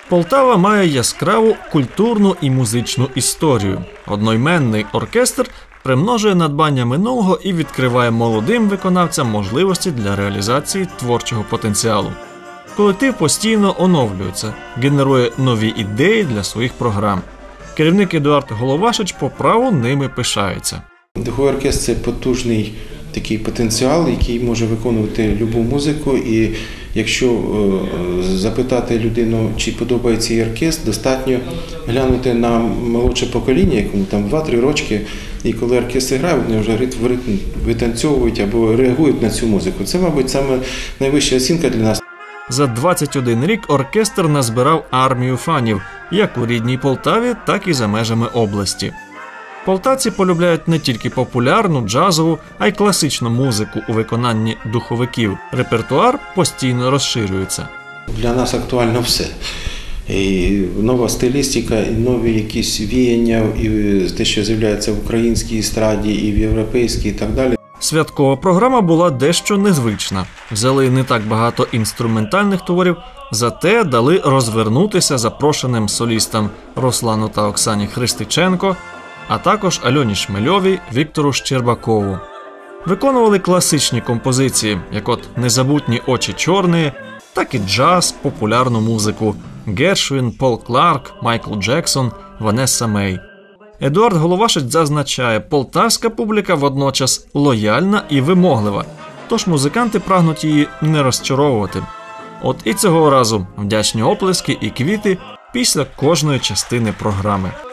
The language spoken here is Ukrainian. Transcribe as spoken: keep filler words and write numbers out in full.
Полтава має яскраву культурну і музичну історію. Одноіменний оркестр примножує надбання минулого і відкриває молодим виконавцям можливості для реалізації творчого потенціалу. Колектив постійно оновлюється, генерує нові ідеї для своїх програм. Керівник Едуард Головашич по праву ними пишається. Духовий оркестр – це потужний такий потенціал, який може виконувати любу музику. І якщо запитати людину, чи подобається їй оркестр, достатньо глянути на молодше покоління, якому там два-три рочки, і коли оркестр грає, вони вже в ритм витанцьовують або реагують на цю музику. Це, мабуть, саме найвища оцінка для нас. За двадцять один рік оркестр назбирав армію фанів, як у рідній Полтаві, так і за межами області. Полтавці полюбляють не тільки популярну, джазову, а й класичну музику у виконанні духовиків. Репертуар постійно розширюється. Для нас актуально все. І нова стилістика, і нові якісь віяння, і те, що з'являється в українській естраді, і в європейській, і так далі. Святкова програма була дещо незвична. Взяли не так багато інструментальних творів, зате дали розвернутися запрошеним солістам Руслану та Оксані Христиченко, а також Альоні Шмельовій, Віктору Щербакову. Виконували класичні композиції, як от «Незабутні очі чорні», так і джаз, популярну музику – Гершвін, Пол Кларк, Майкл Джексон, Ванесса Мей. Едуард Головашич зазначає, полтавська публіка водночас лояльна і вимоглива, тож музиканти прагнуть її не розчаровувати. От і цього разу вдячні оплески і квіти після кожної частини програми.